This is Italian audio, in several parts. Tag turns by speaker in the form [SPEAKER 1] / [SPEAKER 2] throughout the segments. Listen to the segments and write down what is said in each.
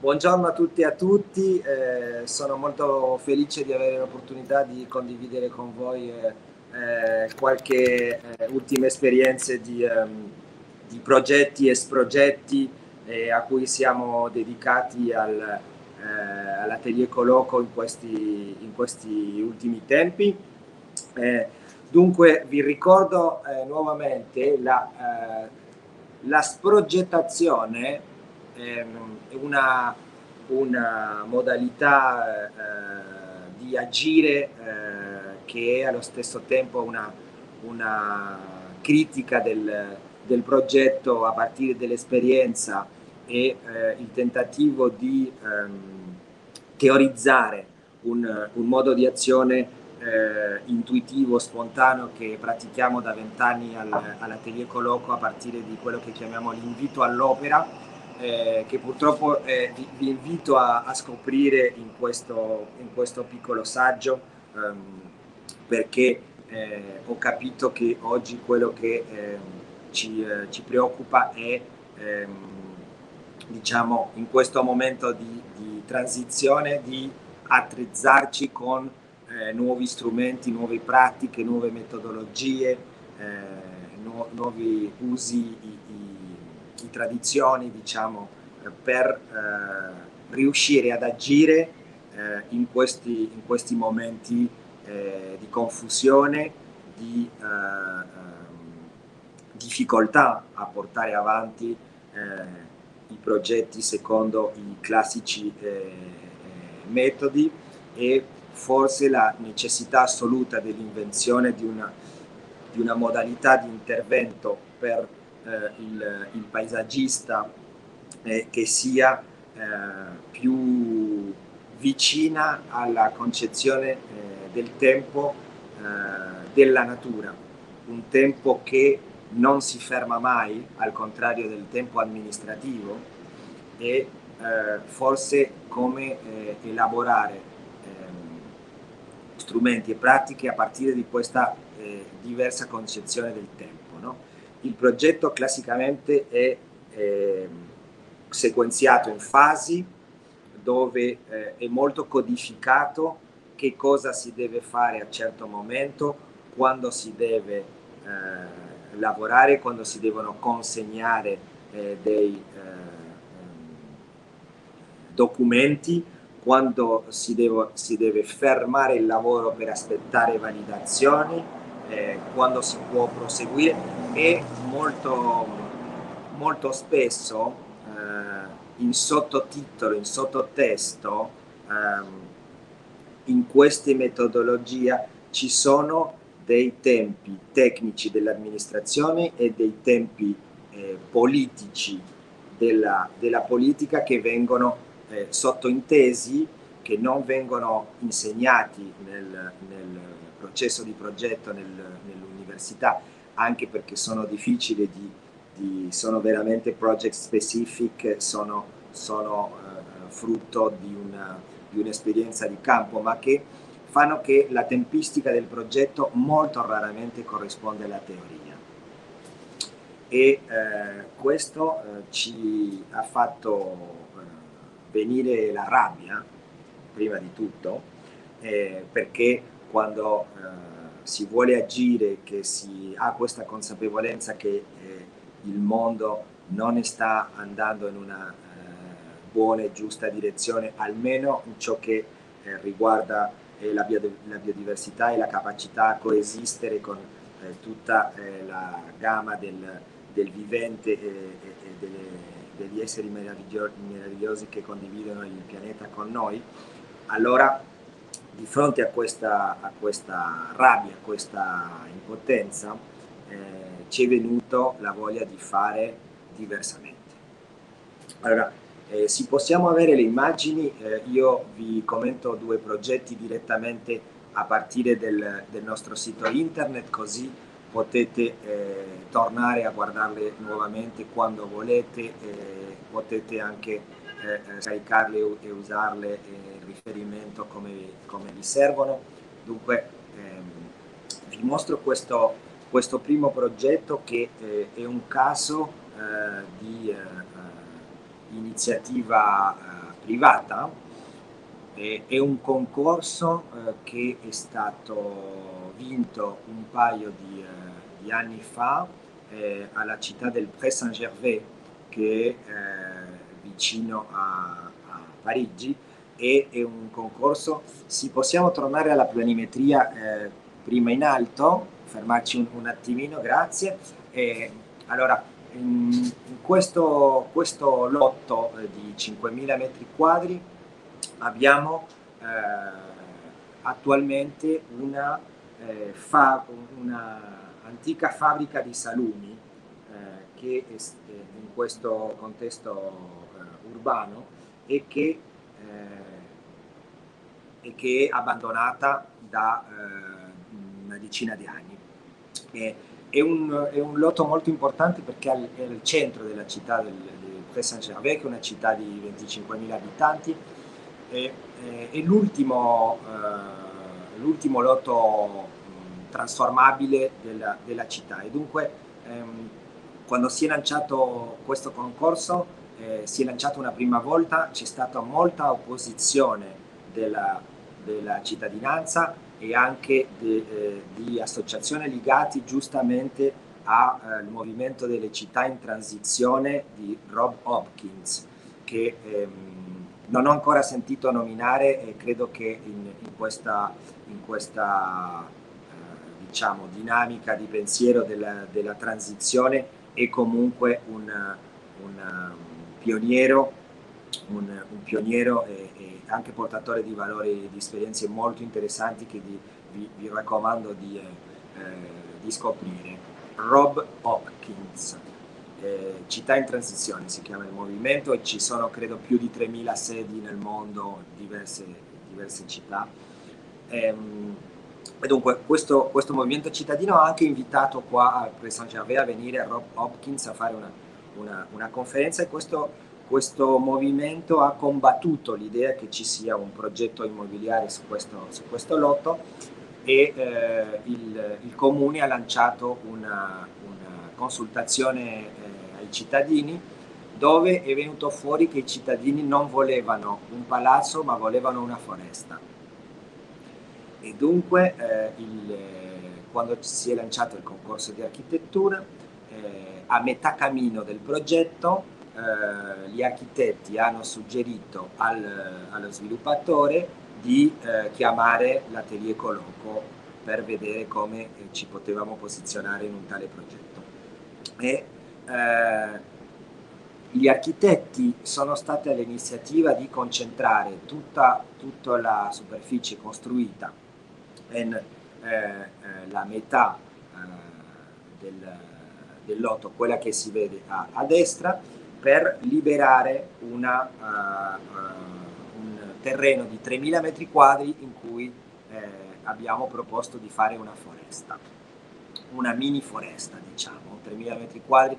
[SPEAKER 1] Buongiorno a tutti e a tutti, sono molto felice di avere l'opportunità di condividere con voi qualche ultime esperienze di progetti e sprogetti a cui siamo dedicati all'Atelier Coloco in questi ultimi tempi. Dunque vi ricordo nuovamente la sprogettazione è una modalità di agire che è allo stesso tempo una critica del progetto a partire dall'esperienza e il tentativo di teorizzare un modo di azione intuitivo, spontaneo che pratichiamo da 20 anni all'Atelier Coloco a partire di quello che chiamiamo l'invito all'opera, che purtroppo vi invito a scoprire in questo piccolo saggio, perché ho capito che oggi quello che ci preoccupa è diciamo in questo momento di transizione di attrezzarci con nuovi strumenti, nuove pratiche, nuove metodologie, nuovi usi di tradizioni, diciamo, per riuscire ad agire in questi momenti di confusione, di difficoltà a portare avanti i progetti secondo i classici metodi e forse la necessità assoluta dell'invenzione di una modalità di intervento per il paesaggista che sia più vicina alla concezione del tempo della natura, un tempo che non si ferma mai, al contrario del tempo amministrativo, e forse come elaborare strumenti e pratiche a partire di questa diversa concezione del tempo, no? Il progetto classicamente è sequenziato in fasi dove è molto codificato che cosa si deve fare a certo momento, quando si deve lavorare, quando si devono consegnare dei documenti, quando si deve fermare il lavoro per aspettare validazioni, quando si può proseguire e molto spesso in sottotitolo, in sottotesto, in queste metodologie ci sono dei tempi tecnici dell'amministrazione e dei tempi politici della politica che vengono sottointesi, che non vengono insegnati nel processo di progetto nell'università, anche perché sono difficili, sono veramente project specific, sono frutto di un'esperienza di campo, ma che fanno che la tempistica del progetto molto raramente corrisponde alla teoria. E questo ci ha fatto venire la rabbia, prima di tutto, perché quando si vuole agire, che si ha questa consapevolezza che il mondo non sta andando in una buona e giusta direzione, almeno in ciò che riguarda la biodiversità e la capacità a coesistere con tutta la gamma del vivente e degli esseri meravigliosi che condividono il pianeta con noi. Allora, di fronte a questa rabbia, a questa impotenza, ci è venuto la voglia di fare diversamente. Allora, se possiamo avere le immagini, io vi commento due progetti direttamente a partire del nostro sito internet, così potete tornare a guardarle nuovamente quando volete, potete anche scaricarle e usarle in riferimento come vi servono. Dunque vi mostro questo primo progetto che è un caso di iniziativa privata. È un concorso che è stato vinto un paio di anni fa alla città del Pré-Saint-Gervais, che è vicino a Parigi, e è un concorso. Possiamo tornare alla planimetria prima in alto, fermarci un attimino, grazie. Allora, in questo lotto di 5.000 metri quadri abbiamo attualmente una antica fabbrica di salumi che è in questo contesto urbano e che è abbandonata da una decina di anni. È un lotto molto importante perché è al centro della città del Pré-Saint-Gervais, che è una città di 25.000 abitanti. È l'ultimo lotto trasformabile della città, e dunque quando si è lanciato questo concorso, si è lanciato una prima volta, c'è stata molta opposizione della cittadinanza e anche di associazioni legate giustamente al movimento delle città in transizione di Rob Hopkins, che non ho ancora sentito nominare, e credo che in questa diciamo, dinamica di pensiero della transizione è comunque un pioniero, e anche portatore di valori e di esperienze molto interessanti che vi raccomando di scoprire. Rob Hopkins, Città in transizione si chiama il movimento, e ci sono credo più di 3.000 sedi nel mondo, diverse città. E dunque questo movimento cittadino ha anche invitato qua al Pré-Saint-Gervais a venire a Rob Hopkins a fare una conferenza, e questo movimento ha combattuto l'idea che ci sia un progetto immobiliare su questo lotto, e il comune ha lanciato una consultazione ai cittadini, dove è venuto fuori che i cittadini non volevano un palazzo ma volevano una foresta. E dunque quando si è lanciato il concorso di architettura, a metà cammino del progetto gli architetti hanno suggerito allo sviluppatore di chiamare l'Atelier Coloco per vedere come ci potevamo posizionare in un tale progetto. E gli architetti sono stati all'iniziativa di concentrare tutta la superficie costruita in la metà del lotto, quella che si vede a destra, per liberare un terreno di 3.000 metri quadri in cui abbiamo proposto di fare una foresta, una mini foresta, diciamo, 3.000 metri quadri.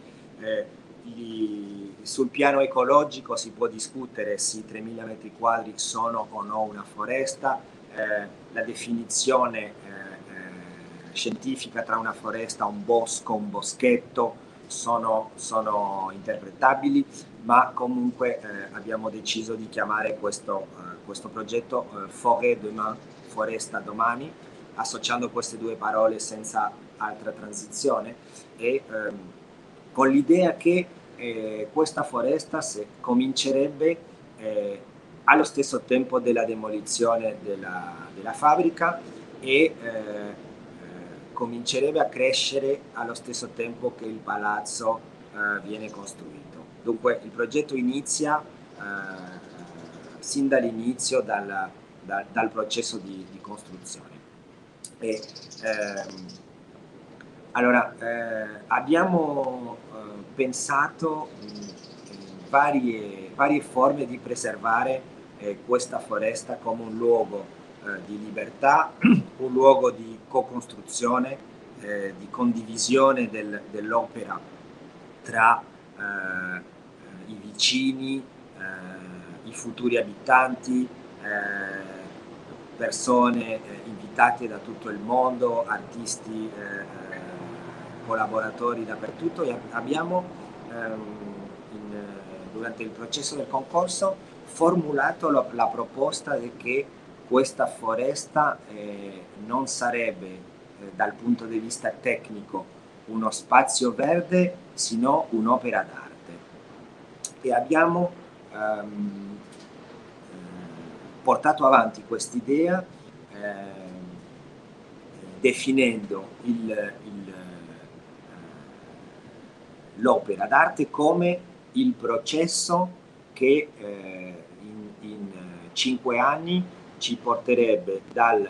[SPEAKER 1] Sul piano ecologico si può discutere se 3.000 metri quadri sono o no una foresta. La definizione scientifica tra una foresta, un bosco, un boschetto sono interpretabili, ma comunque abbiamo deciso di chiamare questo progetto Forêt demain, foresta domani, associando queste due parole senza altra transizione, e con l'idea che questa foresta comincerebbe allo stesso tempo della demolizione della fabbrica, e comincerebbe a crescere allo stesso tempo che il palazzo viene costruito. Dunque il progetto inizia sin dall'inizio dal processo di costruzione. Allora, abbiamo pensato varie forme di preservare questa foresta come un luogo di libertà, un luogo di co-costruzione, di condivisione dell'opera tra i vicini, i futuri abitanti, persone invitate da tutto il mondo, artisti, collaboratori dappertutto, e abbiamo durante il processo del concorso formulato la proposta di che questa foresta non sarebbe dal punto di vista tecnico uno spazio verde, sino un'opera d'arte. E abbiamo portato avanti quest'idea definendo l'opera d'arte come il processo che in 5 anni ci porterebbe dal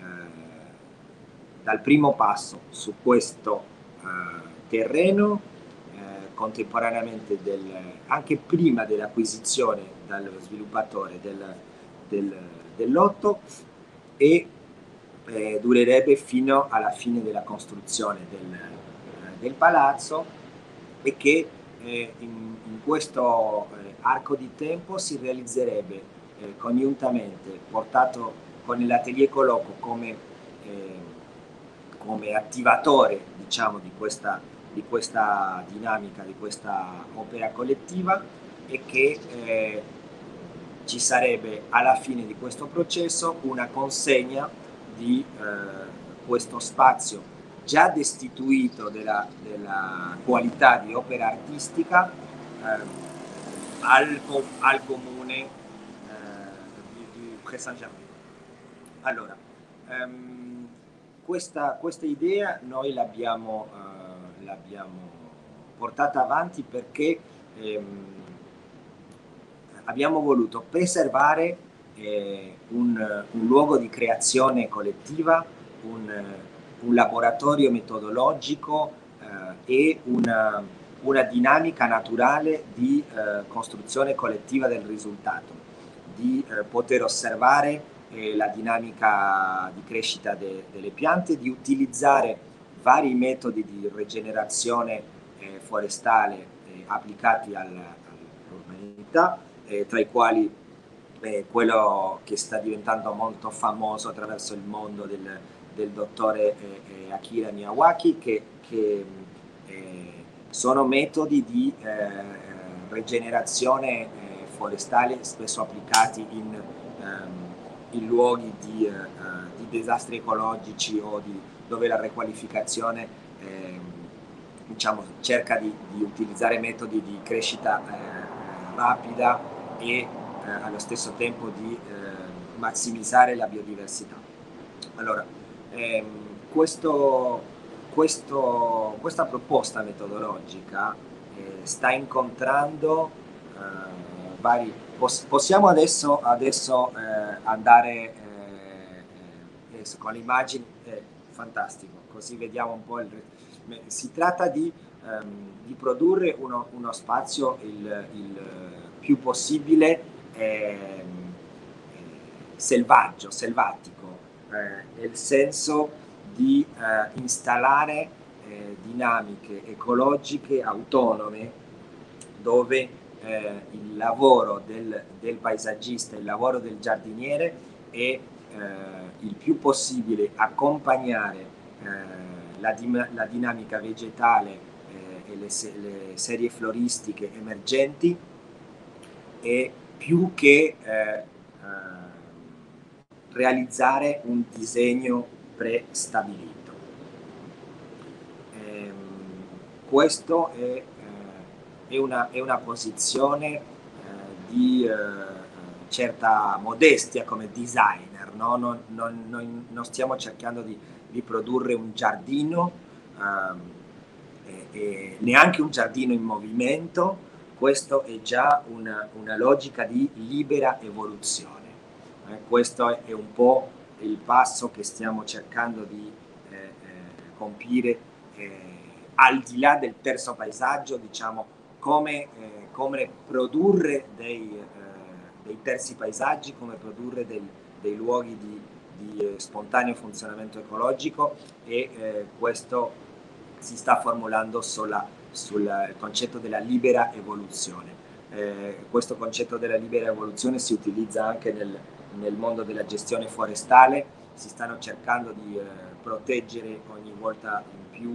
[SPEAKER 1] primo passo su questo terreno, contemporaneamente anche prima dell'acquisizione dallo sviluppatore del lotto, e durerebbe fino alla fine della costruzione del palazzo, e che in questo arco di tempo si realizzerebbe congiuntamente, portato con l'Atelier Colloquio come attivatore, diciamo, di questa dinamica, di questa opera collettiva, e che ci sarebbe alla fine di questo processo una consegna di questo spazio già destituito della qualità di opera artistica al comune di Pré-Saint-Germain. Allora, questa idea noi l'abbiamo portata avanti perché abbiamo voluto preservare un luogo di creazione collettiva, un laboratorio metodologico e una dinamica naturale di costruzione collettiva del risultato, di poter osservare la dinamica di crescita delle piante, di utilizzare vari metodi di rigenerazione forestale applicati all'urbanità, tra i quali quello che sta diventando molto famoso attraverso il mondo del dottore Akira Miyawaki, che sono metodi di rigenerazione forestale spesso applicati in luoghi di disastri ecologici o dove la riqualificazione diciamo, cerca di utilizzare metodi di crescita rapida e allo stesso tempo di massimizzare la biodiversità. Allora, questa proposta metodologica sta incontrando vari... Possiamo adesso andare con le immagini, fantastico, così vediamo un po' si tratta di produrre uno spazio il più possibile selvatico, nel senso di installare dinamiche ecologiche autonome, dove il lavoro del paesaggista, il lavoro del giardiniere è il più possibile accompagnare la dinamica vegetale e le serie floristiche emergenti, e più che realizzare un disegno prestabilito. Questo è una posizione di certa modestia come designer, no? Non stiamo cercando di produrre un giardino, neanche un giardino in movimento. Questo è già una logica di libera evoluzione. Questo è un po' il passo che stiamo cercando di compiere, al di là del terzo paesaggio, diciamo, come produrre dei terzi paesaggi, come produrre dei luoghi di spontaneo funzionamento ecologico, e questo si sta formulando sul concetto della libera evoluzione. Questo concetto della libera evoluzione si utilizza anche nel mondo della gestione forestale. Si stanno cercando di proteggere ogni volta in più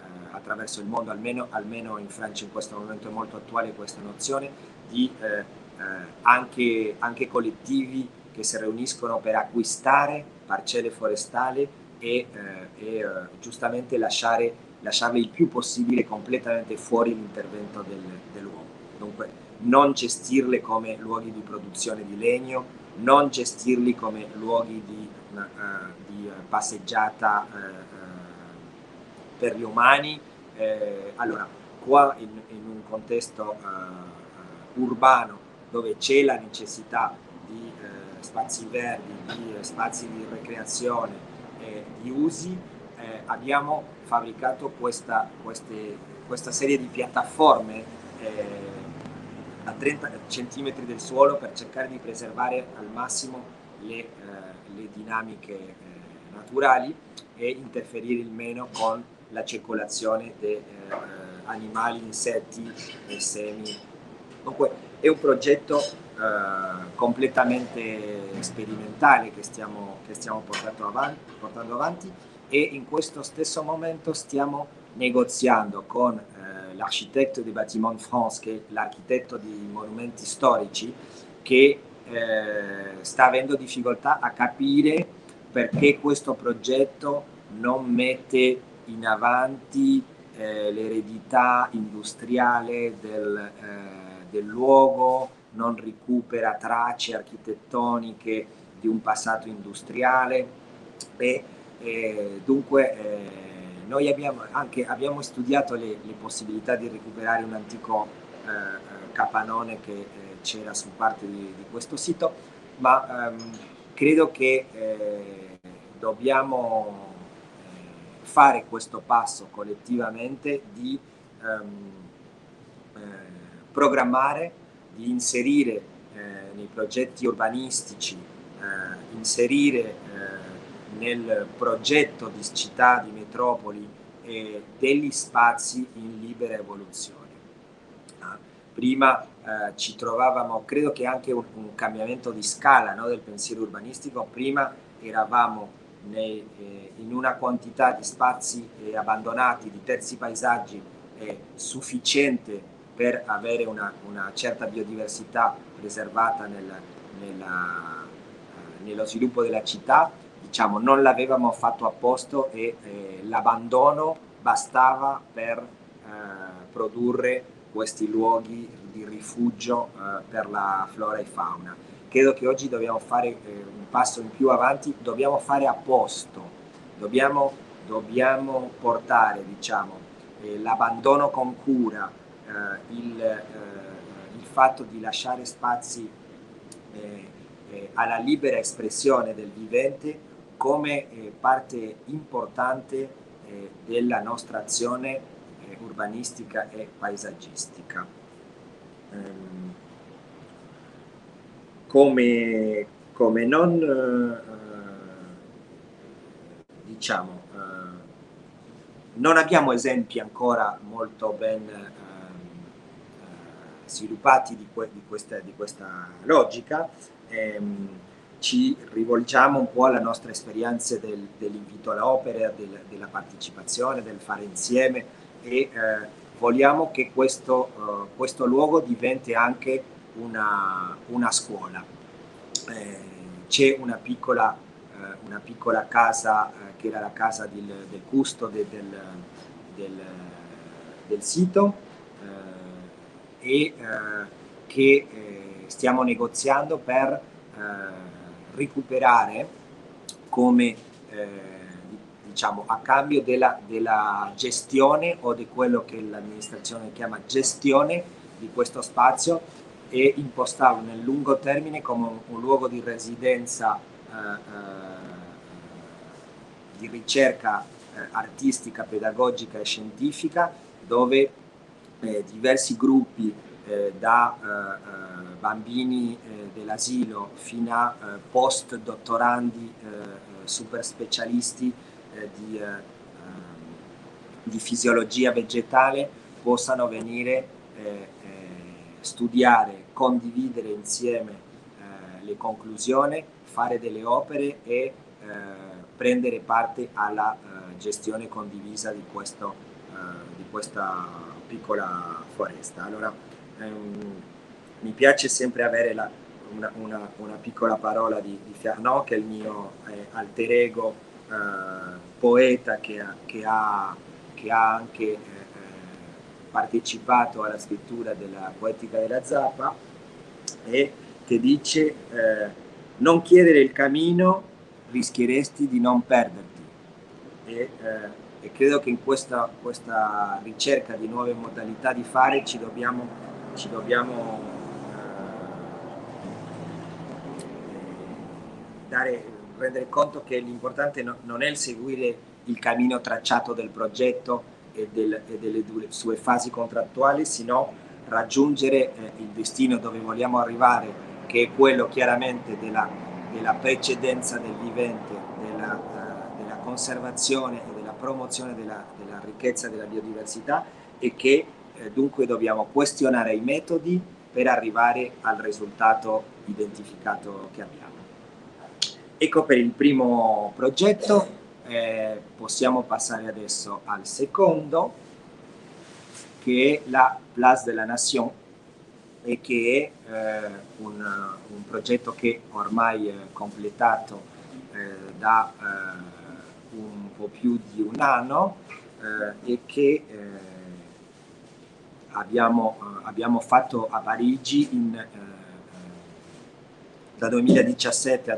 [SPEAKER 1] attraverso il mondo, almeno in Francia in questo momento è molto attuale questa nozione di anche collettivi che si riuniscono per acquistare parcelle forestali e giustamente lasciarle il più possibile completamente fuori l'intervento dell'uomo. Dunque non gestirle come luoghi di produzione di legno, non gestirli come luoghi di passeggiata per gli umani. Allora, qua in un contesto urbano dove c'è la necessità di spazi verdi, di spazi di recreazione, di usi, abbiamo fabbricato questa serie di piattaforme a 30 centimetri del suolo per cercare di preservare al massimo le dinamiche naturali e interferire il meno con la circolazione di animali, insetti e semi. Dunque è un progetto completamente sperimentale che stiamo portando avanti e in questo stesso momento stiamo negoziando con l'architetto des Bâtiments de France, che è l'architetto di monumenti storici, che sta avendo difficoltà a capire perché questo progetto non mette in avanti l'eredità industriale del luogo, non recupera tracce architettoniche di un passato industriale e dunque noi abbiamo studiato le possibilità di recuperare un antico capannone che c'era su parte di questo sito, ma credo che dobbiamo fare questo passo collettivamente di programmare, di inserire nei progetti urbanistici, inserire nel progetto di città, di metropoli, degli spazi in libera evoluzione. Prima ci trovavamo, credo che anche un cambiamento di scala, no, del pensiero urbanistico. Prima eravamo in una quantità di spazi abbandonati, di terzi paesaggi sufficiente per avere una certa biodiversità preservata nello sviluppo della città. Diciamo, non l'avevamo fatto a posto e l'abbandono bastava per produrre questi luoghi di rifugio per la flora e fauna. Credo che oggi dobbiamo fare un passo in più avanti, dobbiamo fare a posto, dobbiamo portare, diciamo, l'abbandono con cura, il fatto di lasciare spazi alla libera espressione del vivente come parte importante della nostra azione urbanistica e paesaggistica. Come non diciamo non abbiamo esempi ancora molto ben sviluppati di questa logica. Ci rivolgiamo un po' alla nostra esperienza dell'invito all'opera, della partecipazione, del fare insieme e vogliamo che questo luogo diventi anche una scuola. C'è una piccola casa che era la casa del custode del sito e che stiamo negoziando per recuperare come diciamo a cambio della gestione o di quello che l'amministrazione chiama gestione di questo spazio e impostarlo nel lungo termine come un luogo di residenza di ricerca artistica, pedagogica e scientifica, dove diversi gruppi da bambini dell'asilo fino a post-dottorandi super specialisti di fisiologia vegetale possano venire studiare, condividere insieme le conclusioni, fare delle opere e prendere parte alla gestione condivisa di questa piccola foresta. Allora, mi piace sempre avere una piccola parola di Fernand, che è il mio alter ego, poeta che ha anche partecipato alla scrittura della Poetica della Zappa, e che dice non chiedere il cammino, rischieresti di non perderti. E credo che in questa ricerca di nuove modalità di fare ci dobbiamo rendere conto che l'importante non è il seguire il cammino tracciato del progetto e delle sue fasi contrattuali, sino raggiungere il destino dove vogliamo arrivare, che è quello chiaramente della precedenza del vivente, della conservazione e della promozione della ricchezza della biodiversità, e che dunque dobbiamo questionare i metodi per arrivare al risultato identificato che abbiamo. Ecco per il primo progetto. Possiamo passare adesso al secondo, che è la Place de la Nation, e che è un progetto che ormai è completato da un po' più di un anno, e che abbiamo fatto a Parigi da 2017 a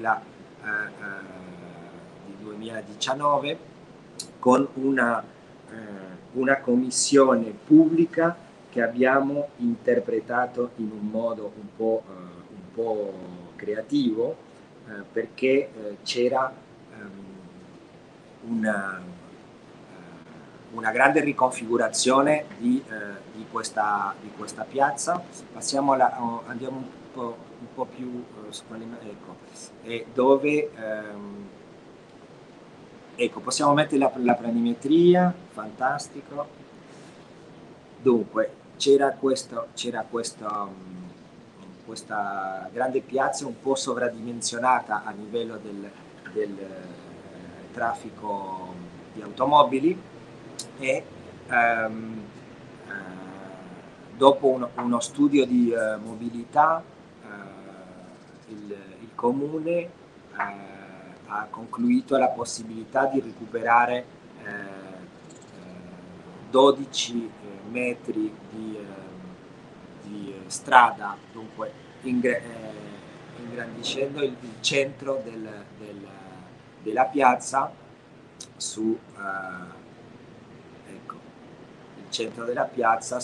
[SPEAKER 1] 2019, con una commissione pubblica che abbiamo interpretato in un modo un po' creativo, perché c'era una grande riconfigurazione di questa piazza. Andiamo un po' più su ecco, dove ecco, possiamo mettere la planimetria, fantastico. Dunque c'era questa grande piazza un po' sovradimensionata a livello del traffico di automobili, e dopo uno studio di mobilità il comune ha concluito la possibilità di recuperare 12 metri di strada, dunque ingrandiscendo il centro della piazza su ecco, il centro della piazza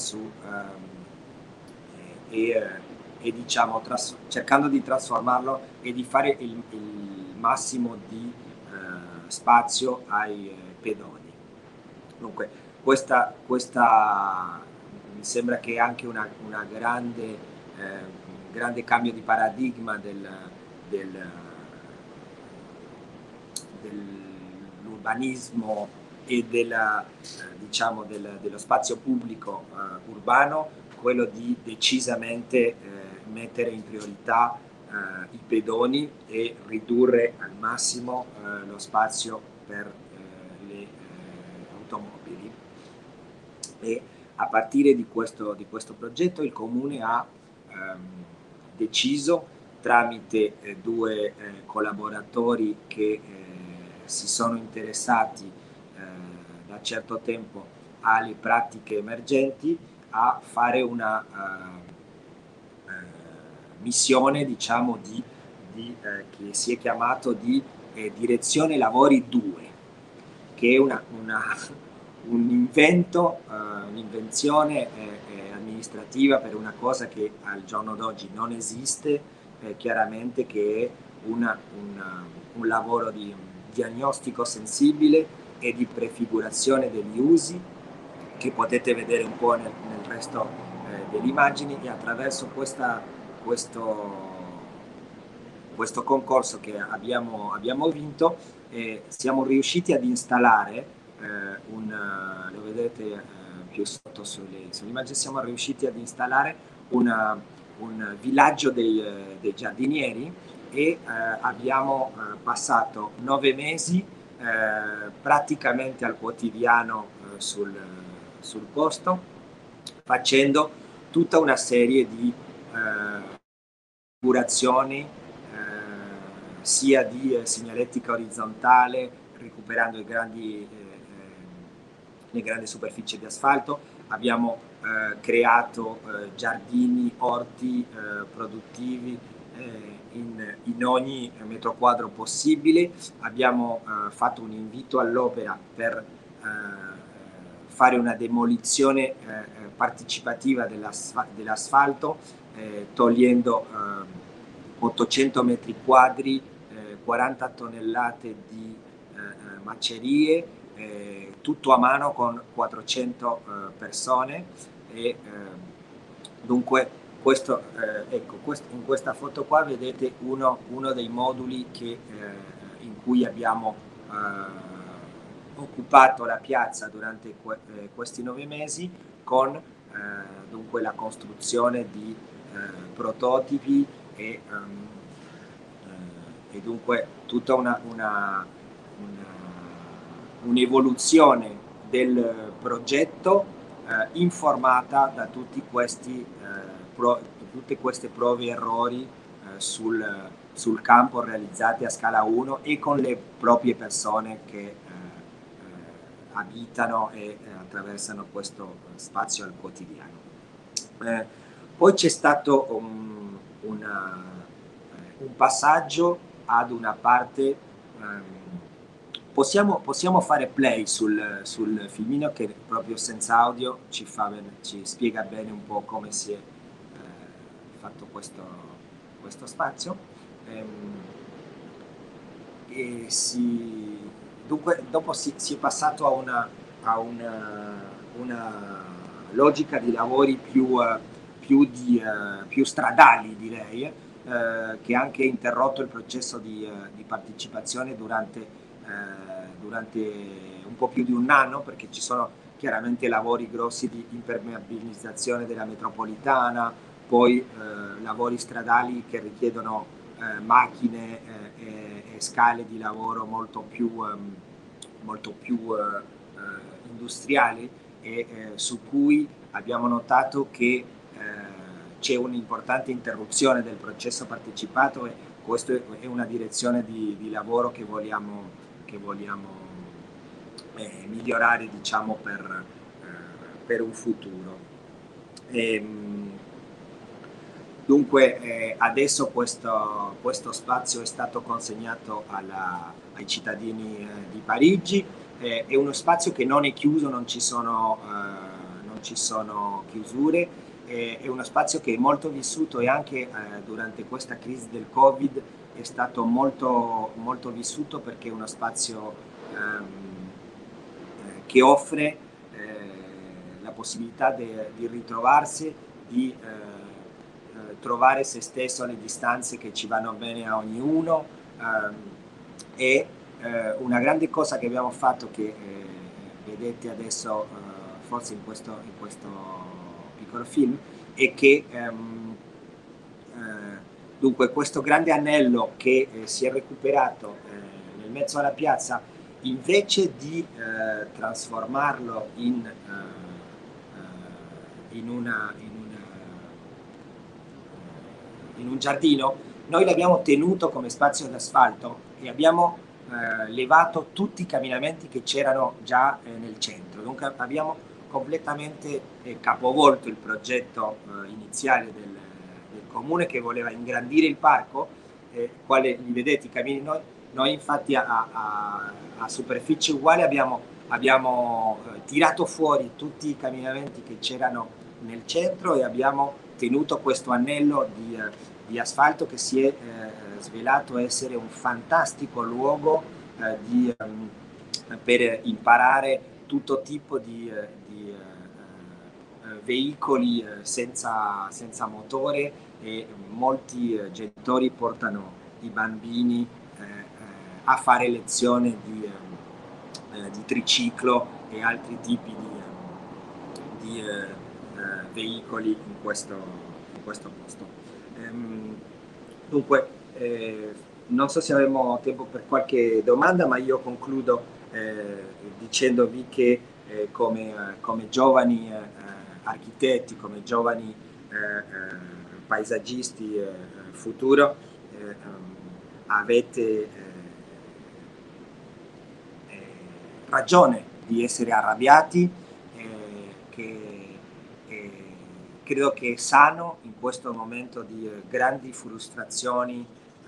[SPEAKER 1] e diciamo cercando di trasformarlo e di fare il massimo di spazio ai pedoni. Dunque questa mi sembra che è anche una grande cambio di paradigma dell'urbanismo e diciamo dello spazio pubblico urbano, quello di decisamente mettere in priorità i pedoni e ridurre al massimo lo spazio per le automobili. E a partire di questo progetto il Comune ha deciso, tramite due collaboratori che si sono interessati da certo tempo alle pratiche emergenti, a fare una missione, diciamo, che si è chiamato di Direzione Lavori 2, che è un'invenzione amministrativa per una cosa che al giorno d'oggi non esiste, chiaramente, che è un lavoro di diagnostico sensibile e di prefigurazione degli usi, che potete vedere un po' nel resto delle immagini, e attraverso questo concorso che abbiamo vinto siamo riusciti ad installare lo vedete più sotto sull'immagine, siamo riusciti ad installare un villaggio dei giardinieri, e abbiamo passato 9 mesi praticamente al quotidiano sul posto, facendo tutta una serie di configurazioni sia di segnaletica orizzontale, recuperando le grandi superfici di asfalto. Abbiamo creato giardini, orti produttivi in ogni metro quadro possibile. Abbiamo fatto un invito all'opera per fare una demolizione partecipativa dell'asfalto, togliendo 800 metri quadri, 40 tonnellate di macerie, tutto a mano con 400 persone. E dunque in questa foto qua vedete uno dei moduli in cui abbiamo occupato la piazza durante questi 9 mesi, con dunque la costruzione di prototipi e dunque tutta un'evoluzione del progetto informata da tutte queste prove e errori sul campo, realizzate a scala 1 e con le proprie persone che abitano e attraversano questo spazio al quotidiano. Poi c'è stato un passaggio ad una parte. Possiamo fare play sul filmino che proprio senza audio ci spiega bene un po' come si è fatto questo spazio. Dunque dopo si è passato a una logica di lavori più stradali, direi, che ha anche interrotto il processo di partecipazione durante un po' più di un anno, perché ci sono chiaramente lavori grossi di impermeabilizzazione della metropolitana, poi lavori stradali che richiedono macchine e scale di lavoro molto più industriali, e su cui abbiamo notato che c'è un'importante interruzione del processo partecipato, e questa è una direzione di lavoro che vogliamo migliorare, diciamo, per un futuro. Dunque adesso questo spazio è stato consegnato ai cittadini di Parigi. È uno spazio che non è chiuso, non ci sono chiusure, è uno spazio che è molto vissuto, e anche durante questa crisi del Covid è stato molto, molto vissuto, perché è uno spazio che offre la possibilità di ritrovarsi, di trovare se stesso alle distanze che ci vanno bene a ognuno. E una grande cosa che abbiamo fatto, che vedete adesso forse in questo piccolo film, è che dunque questo grande anello che si è recuperato nel mezzo alla piazza, invece di trasformarlo in un giardino, noi l'abbiamo tenuto come spazio d'asfalto e abbiamo levato tutti i camminamenti che c'erano già nel centro. Dunque abbiamo completamente capovolto il progetto iniziale del comune, che voleva ingrandire il parco, quale li vedete i cammini. Noi infatti a superficie uguale abbiamo tirato fuori tutti i camminamenti che c'erano nel centro, e abbiamo tenuto questo anello di asfalto che si è svelato essere un fantastico luogo per imparare tutto tipo di veicoli senza motore, e molti genitori portano i bambini a fare lezione di triciclo e altri tipi di veicoli in questo posto. Dunque non so se avremo tempo per qualche domanda, ma io concludo dicendovi che come giovani architetti, come giovani paesaggisti futuro, avete ragione di essere arrabbiati, che credo che è sano in questo momento di grandi frustrazioni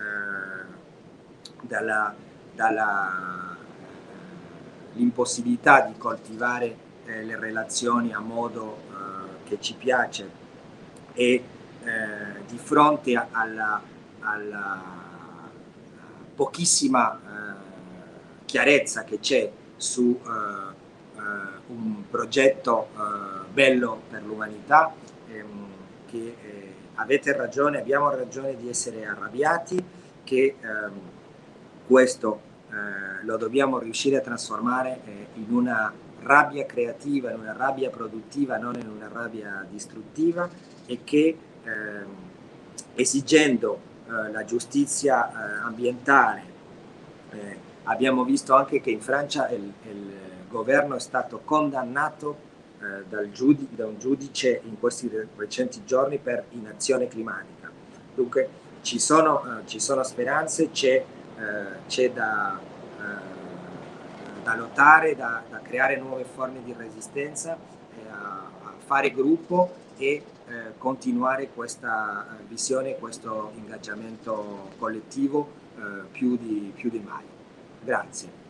[SPEAKER 1] l'impossibilità di coltivare le relazioni a modo che ci piace, e di fronte alla pochissima chiarezza che c'è su un progetto bello per l'umanità, che avete ragione, abbiamo ragione di essere arrabbiati, che questo lo dobbiamo riuscire a trasformare in una rabbia creativa, in una rabbia produttiva, non in una rabbia distruttiva, e che esigendo la giustizia ambientale, abbiamo visto anche che in Francia il governo è stato condannato da un giudice in questi recenti giorni per inazione climatica. Dunque ci sono speranze, c'è da lottare, da creare nuove forme di resistenza, a fare gruppo e continuare questa visione, questo ingaggiamento collettivo più di mai. Grazie.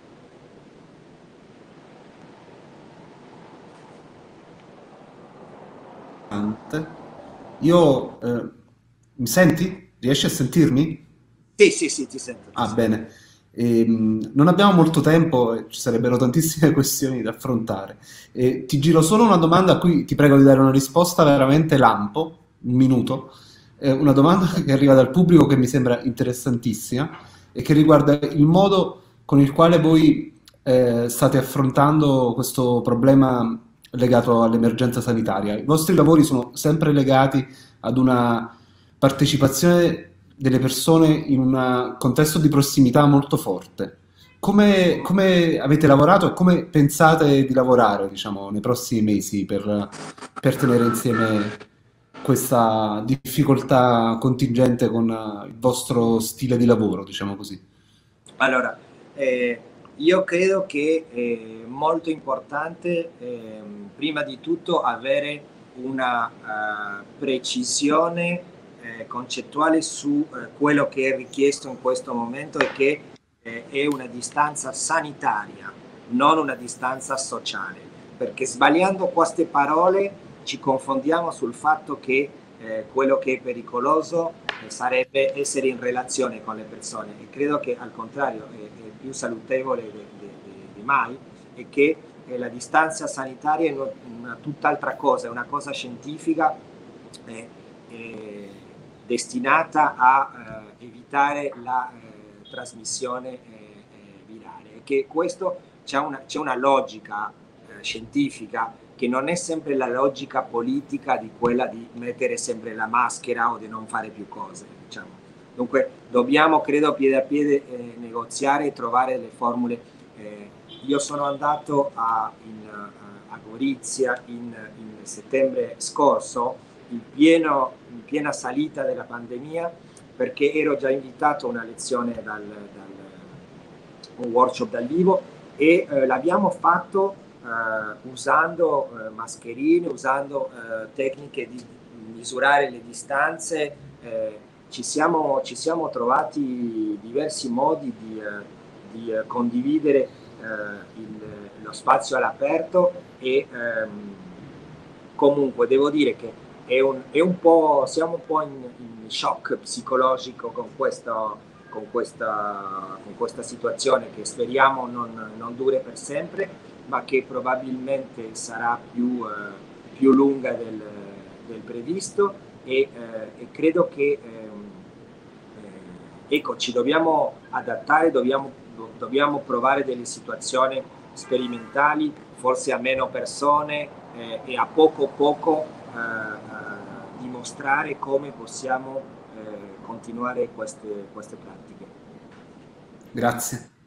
[SPEAKER 2] Io, mi senti? Riesci a sentirmi?
[SPEAKER 1] Sì, ti sento, ti
[SPEAKER 2] Ah,
[SPEAKER 1] sento.
[SPEAKER 2] bene. Non abbiamo molto tempo e ci sarebbero tantissime questioni da affrontare. Ti giro solo una domanda a cui ti prego di dare una risposta veramente lampo, un minuto. Una domanda che arriva dal pubblico che mi sembra interessantissima e che riguarda il modo con il quale voi state affrontando questo problema legato all'emergenza sanitaria. I vostri lavori sono sempre legati ad una partecipazione delle persone in un contesto di prossimità molto forte. Come avete lavorato e come pensate di lavorare, diciamo, nei prossimi mesi per tenere insieme questa difficoltà contingente con il vostro stile di lavoro, diciamo così?
[SPEAKER 1] Allora, io credo che è molto importante, prima di tutto, avere una precisione concettuale su quello che è richiesto in questo momento, e che è una distanza sanitaria, non una distanza sociale, perché sbagliando queste parole ci confondiamo sul fatto che quello che è pericoloso sarebbe essere in relazione con le persone, e credo che al contrario è più salutevole di mai, e che la distanza sanitaria è una tutt'altra cosa, è una cosa scientifica, eh, eh, destinata a evitare la trasmissione virale, e che questo c'è una logica scientifica, che non è sempre la logica politica di quella di mettere sempre la maschera o di non fare più cose, diciamo. Dunque dobbiamo, credo, piede a piede negoziare e trovare le formule. Io sono andato a Gorizia in settembre scorso, in piena salita della pandemia, perché ero già invitato a una lezione un workshop dal vivo, e l'abbiamo fatto usando mascherine, usando tecniche di misurare le distanze. Ci siamo trovati diversi modi di condividere lo spazio all'aperto, e comunque devo dire che siamo un po' in shock psicologico con questa situazione, che speriamo non dure per sempre, ma che probabilmente sarà più lunga del previsto, e credo che ecco, ci dobbiamo adattare, dobbiamo provare delle situazioni sperimentali, forse a meno persone, e a poco dimostrare come possiamo continuare queste pratiche.
[SPEAKER 2] Grazie.